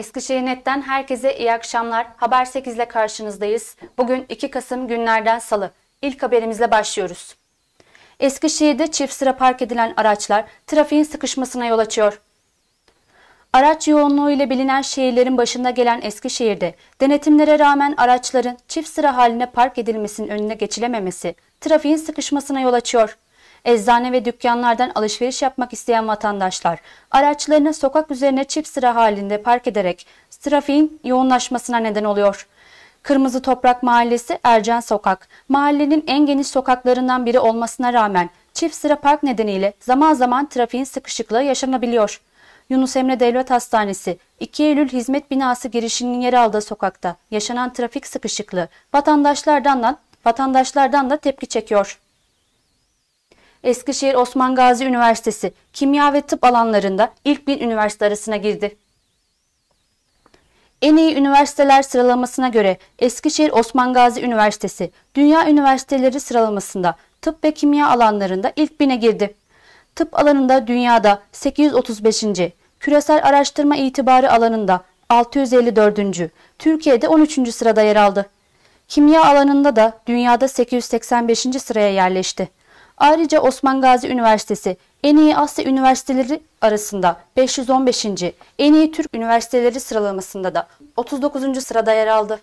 Eskişehir Net'ten herkese iyi akşamlar. Haber 8 ile karşınızdayız. Bugün 2 Kasım günlerden Salı. İlk haberimizle başlıyoruz. Eskişehir'de çift sıra park edilen araçlar trafiğin sıkışmasına yol açıyor. Araç yoğunluğu ile bilinen şehirlerin başında gelen Eskişehir'de denetimlere rağmen araçların çift sıra haline park edilmesinin önüne geçilememesi trafiğin sıkışmasına yol açıyor. Eczane ve dükkanlardan alışveriş yapmak isteyen vatandaşlar araçlarını sokak üzerine çift sıra halinde park ederek trafiğin yoğunlaşmasına neden oluyor. Kırmızı Toprak Mahallesi Ercan Sokak, mahallenin en geniş sokaklarından biri olmasına rağmen çift sıra park nedeniyle zaman zaman trafiğin sıkışıklığı yaşanabiliyor. Yunus Emre Devlet Hastanesi, 2 Eylül Hizmet Binası girişinin yer aldığı sokakta yaşanan trafik sıkışıklığı vatandaşlardan da tepki çekiyor. Eskişehir Osman Gazi Üniversitesi kimya ve tıp alanlarında ilk 1000 üniversite arasına girdi. En iyi üniversiteler sıralamasına göre Eskişehir Osman Gazi Üniversitesi Dünya Üniversiteleri sıralamasında tıp ve kimya alanlarında ilk 1000'e girdi. Tıp alanında dünyada 835. Küresel araştırma itibarı alanında 654. Türkiye'de 13. sırada yer aldı. Kimya alanında da dünyada 885. sıraya yerleşti. Ayrıca Osman Gazi Üniversitesi en iyi Asya üniversiteleri arasında 515. En iyi Türk üniversiteleri sıralamasında da 39. sırada yer aldı.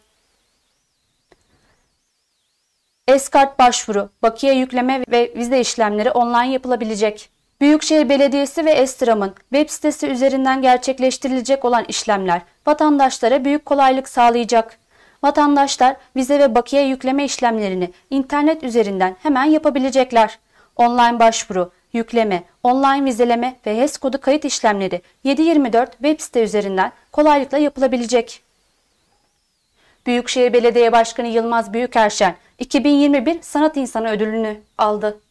E-Kart başvuru, bakiye yükleme ve vize işlemleri online yapılabilecek. Büyükşehir Belediyesi ve Estram'ın web sitesi üzerinden gerçekleştirilecek olan işlemler vatandaşlara büyük kolaylık sağlayacak. Vatandaşlar vize ve bakiye yükleme işlemlerini internet üzerinden hemen yapabilecekler. Online başvuru, yükleme, online vizeleme ve HES kodu kayıt işlemleri 7/24 web site üzerinden kolaylıkla yapılabilecek. Büyükşehir Belediye Başkanı Yılmaz Büyükerşen 2021 Sanat İnsanı ödülünü aldı.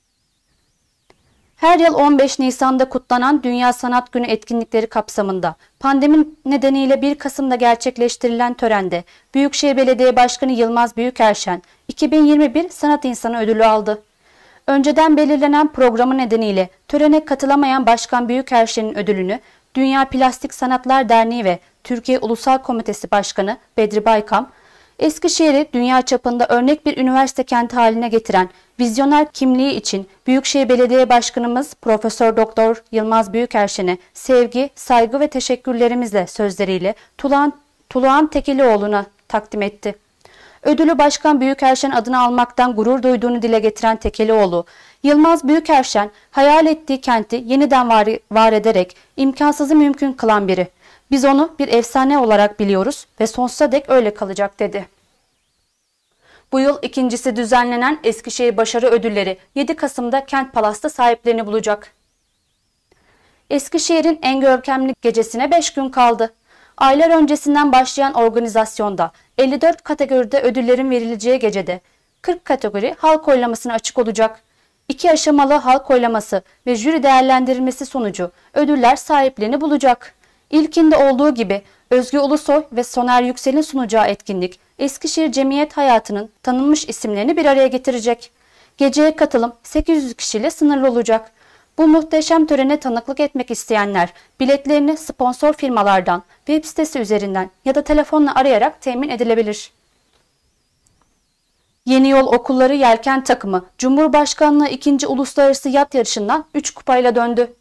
Her yıl 15 Nisan'da kutlanan Dünya Sanat Günü etkinlikleri kapsamında pandemi nedeniyle 1 Kasım'da gerçekleştirilen törende Büyükşehir Belediye Başkanı Yılmaz Büyükerşen 2021 Sanat İnsanı ödülü aldı. Önceden belirlenen programı nedeniyle törene katılamayan Başkan Büyükerşen'in ödülünü Dünya Plastik Sanatlar Derneği ve Türkiye Ulusal Komitesi Başkanı Bedri Baykam, Eskişehir'i dünya çapında örnek bir üniversite kenti haline getiren vizyoner kimliği için Büyükşehir Belediye Başkanımız Profesör Doktor Yılmaz Büyükerşen'e sevgi, saygı ve teşekkürlerimizle sözleriyle Tuluan Tekilioğlu'na takdim etti. Ödülü Başkan Büyükerşen adına almaktan gurur duyduğunu dile getiren Tekelioğlu, Yılmaz Büyükerşen hayal ettiği kenti yeniden var ederek imkansızı mümkün kılan biri. Biz onu bir efsane olarak biliyoruz ve sonsuza dek öyle kalacak dedi. Bu yıl ikincisi düzenlenen Eskişehir Başarı Ödülleri 7 Kasım'da Kent Palas'ta sahiplerini bulacak. Eskişehir'in en görkemli gecesine 5 gün kaldı. Aylar öncesinden başlayan organizasyonda 54 kategoride ödüllerin verileceği gecede 40 kategori halk oylamasına açık olacak. 2 aşamalı halk oylaması ve jüri değerlendirilmesi sonucu ödüller sahiplerini bulacak. İlkinde olduğu gibi Özgü Ulusoy ve Soner Yüksel'in sunacağı etkinlik Eskişehir cemiyet hayatının tanınmış isimlerini bir araya getirecek. Geceye katılım 800 kişiyle sınırlı olacak. Bu muhteşem törene tanıklık etmek isteyenler biletlerini sponsor firmalardan, web sitesi üzerinden ya da telefonla arayarak temin edilebilir. Yeni Yol Okulları Yelken takımı Cumhurbaşkanlığı 2. Uluslararası Yat Yarışı'ndan 3 kupayla döndü.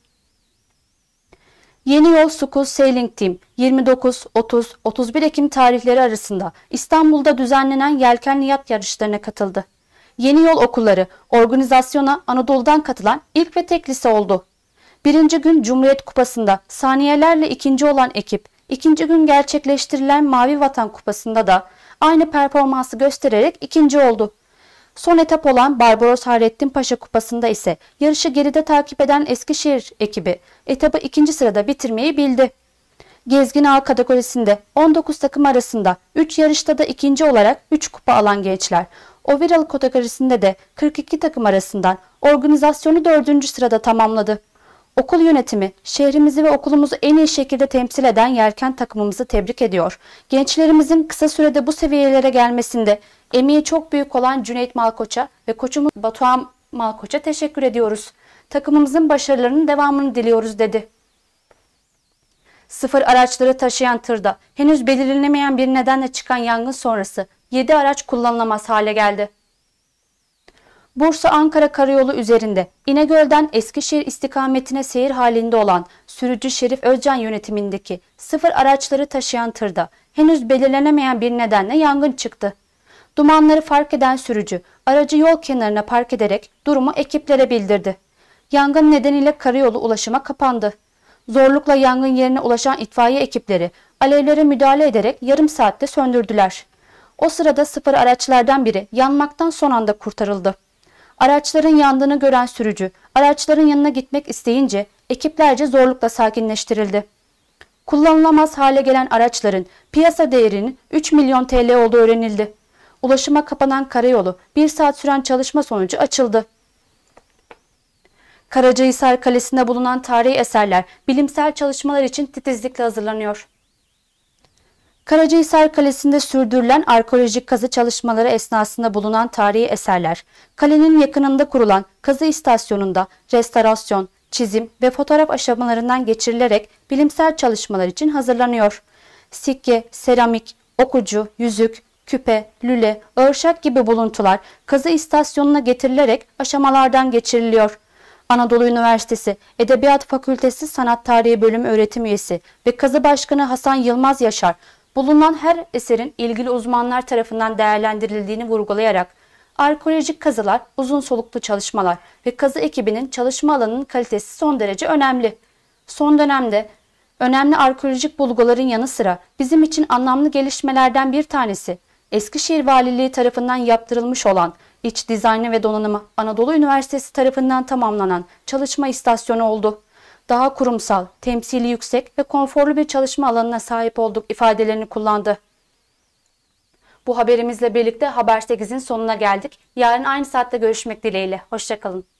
Yeni Yol School Sailing Team 29, 30, 31 Ekim tarihleri arasında İstanbul'da düzenlenen yelkenli yat yarışlarına katıldı. Yeni Yol Okulları organizasyona Anadolu'dan katılan ilk ve tek lise oldu. Birinci gün Cumhuriyet Kupası'nda saniyelerle ikinci olan ekip, ikinci gün gerçekleştirilen Mavi Vatan Kupası'nda da aynı performansı göstererek ikinci oldu. Son etap olan Barbaros Hayrettin Paşa Kupası'nda ise yarışı geride takip eden Eskişehir ekibi etabı 2. sırada bitirmeyi bildi. Gezgin Ağ kategorisinde 19 takım arasında 3 yarışta da ikinci olarak 3 kupa alan gençler, overall kategorisinde de 42 takım arasından organizasyonu 4. sırada tamamladı. Okul yönetimi şehrimizi ve okulumuzu en iyi şekilde temsil eden yelken takımımızı tebrik ediyor. Gençlerimizin kısa sürede bu seviyelere gelmesinde emeği çok büyük olan Cüneyt Malkoç'a ve koçumuz Batuhan Malkoç'a teşekkür ediyoruz. Takımımızın başarılarının devamını diliyoruz dedi. Sıfır araçları taşıyan tırda henüz belirlenemeyen bir nedenle çıkan yangın sonrası 7 araç kullanılamaz hale geldi. Bursa-Ankara Karayolu üzerinde İnegöl'den Eskişehir istikametine seyir halinde olan sürücü Şerif Özcan yönetimindeki sıfır araçları taşıyan tırda henüz belirlenemeyen bir nedenle yangın çıktı. Dumanları fark eden sürücü aracı yol kenarına park ederek durumu ekiplere bildirdi. Yangın nedeniyle karayolu ulaşıma kapandı. Zorlukla yangın yerine ulaşan itfaiye ekipleri alevlere müdahale ederek yarım saatte söndürdüler. O sırada sıfır araçlardan biri yanmaktan son anda kurtarıldı. Araçların yandığını gören sürücü araçların yanına gitmek isteyince ekiplerce zorlukla sakinleştirildi. Kullanılamaz hale gelen araçların piyasa değerinin 3 milyon TL olduğu öğrenildi. Ulaşıma kapanan karayolu 1 saat süren çalışma sonucu açıldı. Karacahisar Kalesi'nde bulunan tarihi eserler bilimsel çalışmalar için titizlikle hazırlanıyor. Karacahisar Kalesi'nde sürdürülen arkeolojik kazı çalışmaları esnasında bulunan tarihi eserler, kalenin yakınında kurulan kazı istasyonunda restorasyon, çizim ve fotoğraf aşamalarından geçirilerek bilimsel çalışmalar için hazırlanıyor. Sikke, seramik, okucu, yüzük, küpe, lüle, örşak gibi buluntular kazı istasyonuna getirilerek aşamalardan geçiriliyor. Anadolu Üniversitesi Edebiyat Fakültesi Sanat Tarihi Bölümü öğretim üyesi ve kazı başkanı Hasan Yılmaz Yaşar, bulunan her eserin ilgili uzmanlar tarafından değerlendirildiğini vurgulayarak, arkeolojik kazılar uzun soluklu çalışmalar ve kazı ekibinin çalışma alanının kalitesi son derece önemli. Son dönemde önemli arkeolojik bulguların yanı sıra bizim için anlamlı gelişmelerden bir tanesi, Eskişehir Valiliği tarafından yaptırılmış olan iç dizaynı ve donanımı Anadolu Üniversitesi tarafından tamamlanan çalışma istasyonu oldu. Daha kurumsal, temsili yüksek ve konforlu bir çalışma alanına sahip olduk ifadelerini kullandı. Bu haberimizle birlikte Haber 8'in sonuna geldik. Yarın aynı saatte görüşmek dileğiyle. Hoşça kalın.